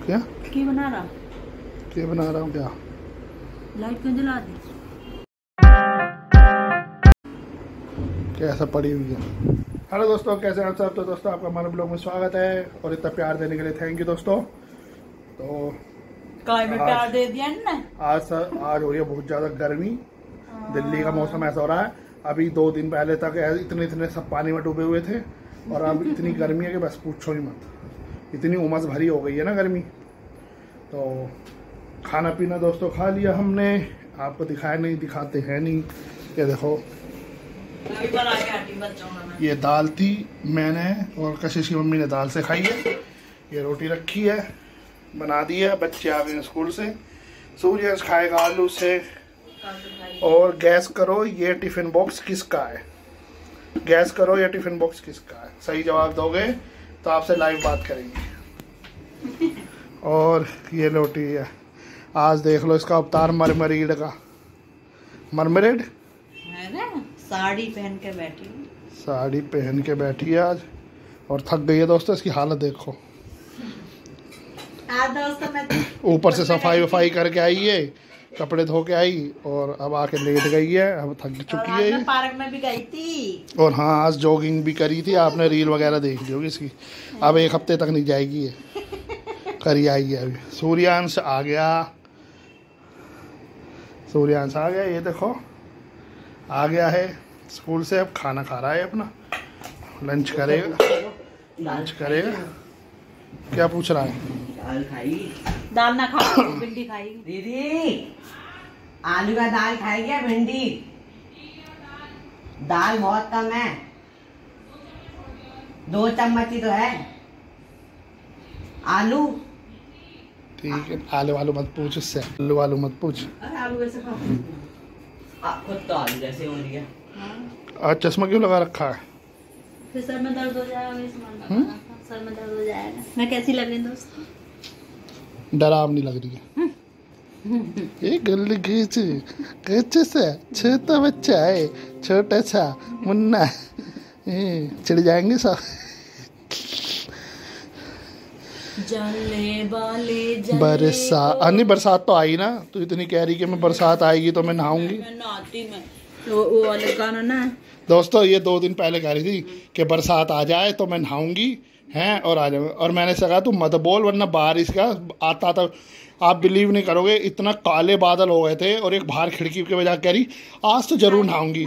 क्या बना रहा हूँ क्या? लाइट क्यों जला दी? कैसा पड़ी हुई है। हेलो दोस्तों, कैसे हैं आप सब? तो दोस्तों आपका हमारे ब्लॉग में स्वागत है और इतना प्यार देने के लिए थैंक यू दोस्तों। तो में प्यार दे दिया ना। आज हो रही है बहुत ज़्यादा गर्मी। दिल्ली का मौसम ऐसा हो रहा है, अभी 2 दिन पहले तक इतने सब पानी में डूबे हुए थे और अब इतनी गर्मी है कि बस पूछो ही मत। इतनी उमस भरी हो गई है ना गर्मी। तो खाना पीना दोस्तों खा लिया हमने, आपको दिखाया नहीं, दिखाते हैं नहीं। ये देखो, ये दाल थी, मैंने और कशिश की मम्मी ने दाल से खाई है। ये रोटी रखी है, बना दी है, बच्चे आ गए हैं स्कूल से। सूर्य खाएगा आलू से। और गैस करो ये टिफिन बॉक्स किसका है? गैस करो ये टिफिन बॉक्स किसका है? सही जवाब दोगे तो आपसे लाइव बात करेंगे। और ये रोटी है, आज देख लो इसका अवतार मरमरीड का। मरमरीड साड़ी पहन के बैठी है आज और थक गई है दोस्तों। इसकी हालत देखो, ऊपर से सफाई करके आई है, कपड़े धो के आई और अब आके लेट गई है। अब थक चुकी है ये। पार्क में भी गई थी और हाँ, आज जॉगिंग भी करी थी। आपने रील वगैरह देख ली होगी इसकी। अब 1 हफ्ते तक नहीं जाएगी ये, करी आई है। अभी सूर्यांश आ गया, ये देखो आ गया है स्कूल से। अब खाना खा रहा है, अपना लंच करेगा। क्या पूछ रहा है? दाल ना खा, भिंडी खाएगी दीदी। आलू का दाल खाएगी या भिंडी? दाल बहुत कम है, 2 चम्मच ही तो है। आलू ठीक है, आलू मत पूछ उससे, आलू मत पूछ। आलू वैसे खुद तो आलू जैसे हो रही है। आज चश्मा क्यों लगा रखा है? फिर सर में दर्द हो जाएगा। सर में दर्द हो जाएगा। मैं कैसी लग रही दोस्तों? डरावनी लग रही है। ये गल कैसे से छोटा बच्चा है, छोटा सा मुन्ना, चिढ़ जाएंगे सब। बरसात तो आई ना, तो इतनी कह रही कि मैं बरसात आएगी तो मैं नहाऊंगी। वो वाले गाना ना दोस्तों, ये 2 दिन पहले कह रही थी कि बरसात आ जाए तो मैं नहाऊंगी हैं और आ जाऊंगा। और मैंने कहा तू मत बोल वरना बारिश का आता था। आप बिलीव नहीं करोगे, इतना काले बादल हो गए थे और एक बाहर खिड़की के बजाय कह रही आज तो जरूर नहाऊंगी।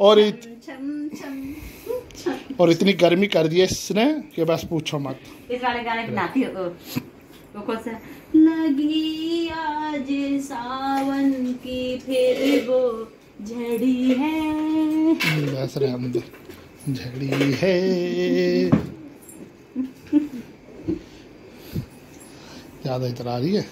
और इतनी गर्मी कर दी है इसने कि बस पूछो मत। इस वाले गाने पे नाती हो वो कौन सा? लगी आज सावन की फिर वो झड़ी है। बस रहने दे, झड़ी है। ज्यादा इतरा रही है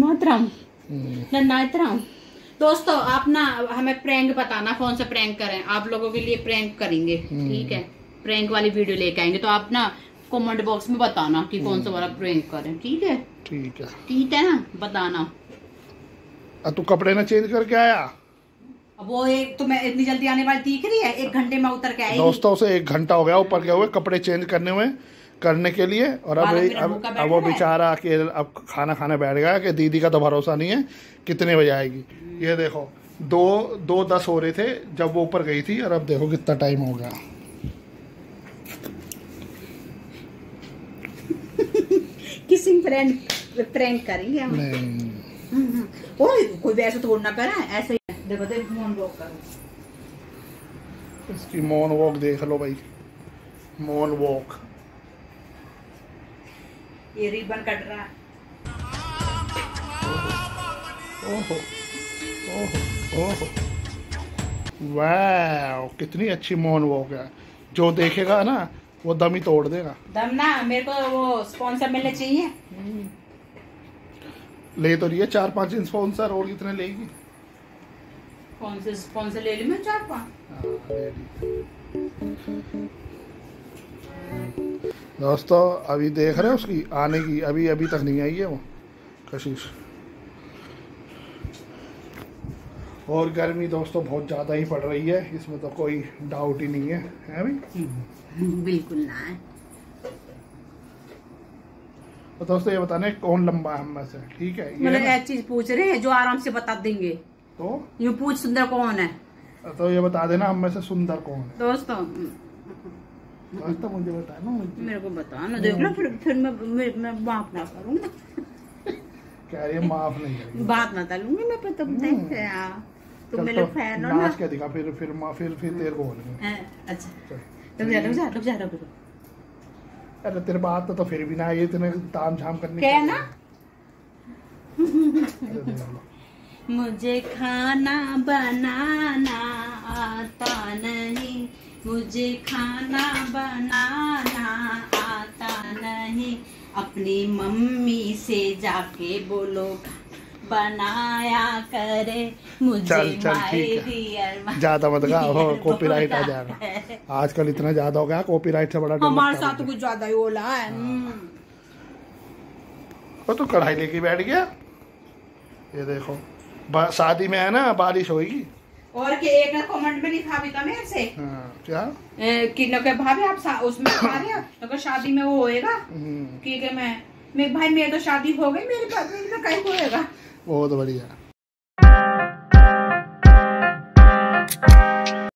ना। दोस्तों आप ना हमें प्रैंक बताना, कौन सा प्रैंक करें। आप लोगों के लिए प्रैंक करेंगे, ठीक है? प्रैंक वाली वीडियो लेके आएंगे, तो आप ना कमेंट बॉक्स में बताना कि कौन सा वाला प्रैंक करें, ठीक है? ठीक है ना, बताना। तू कपड़े ना चेंज करके आया? अब वो एक तो मैं इतनी जल्दी आने वाली दिख रही है, 1 घंटे में उतर के आएगी। दोस्तों से 1 घंटा हो गया ऊपर गए हुए कपड़े चेंज करने के लिए। और अब वो बेचारा कि अब खाना खाने बैठ गया कि दीदी का तो भरोसा नहीं है कितने बजे आएगी। ये देखो 2:10 हो रहे थे जब वो ऊपर गई थी और अब देखो कितना टाइम हो गया। किसिंग प्रैंक करेंगे हम। कोई वैसे थोड़ा ना करा, ऐसे ही देखो मौन वॉक करो। इसकी मौन वॉक देख लो भाई, मौन वॉक। ये रिबन कट रहा है। ओहो ओहो वाह, कितनी अच्छी मौन वॉक है। जो देखेगा ना वो दम ही तोड़ देगा। दम ना, मेरे को वो स्पॉन्सर मिलने चाहिए। ले तो रही है 4-5 स्पॉन्सर, और कितने लेगी? कौन से स्पॉन्सर ले ली मैं? 4-5 दोस्तों अभी देख रहे हो उसकी आने की, अभी तक नहीं आई है वो कशिश। और गर्मी दोस्तों बहुत ज़्यादा ही पड़ रही है, इसमें तो कोई डाउट ही नहीं है भाई? बिल्कुल ना। तो दोस्तों ये बताने कौन लंबा है हम में से, ठीक है। मतलब एक चीज पूछ रहे हैं जो आराम से बता देंगे। तो यूँ पूछ सुंदर कौन है, तो ये बता देना हम में से सुंदर कौन है दोस्तों। दोस्तों मुझे बता ना, मुझे मेरे को बता ना, देख लो फिर मैं माफ ना करूंगी। क्या ये माफ नहीं करेंगे, बात ना करूंगी मैं, पर तुम देखते तुम मेरे फैन हो ना। नाच के दिखा, फिर तेरे को बोलेंगे। अच्छा रुक जा। अरे तेरे बात तो फिर भी ना, ये तेने ताम झाम करने क्या ना। अरे देख लो। मुझे खाना बनाना आता नहीं, मुझे खाना बनाना आता नहीं, अपनी मम्मी से जाके बोलो बनाया करे मुझे। चल ठीक है, ज्यादा मत गा, कॉपीराइट आ जाएगा। आजकल इतना ज्यादा हो गया, कॉपीराइट से बड़ा हमारे साथ तो कुछ ज्यादा ही होला है। वो तो कढ़ाई लेके बैठ गया। ये देखो शादी में है ना, बारिश होगी। और के एक कमेंट में लिखा भी था मेरे से। क्या कि लगे भाभी आप उसमें खा रहे हो, तो शादी में वो होएगा कि मैं भाई मेरी तो शादी हो गई, मेरे पास में कहीं होएगा। बहुत बढ़िया।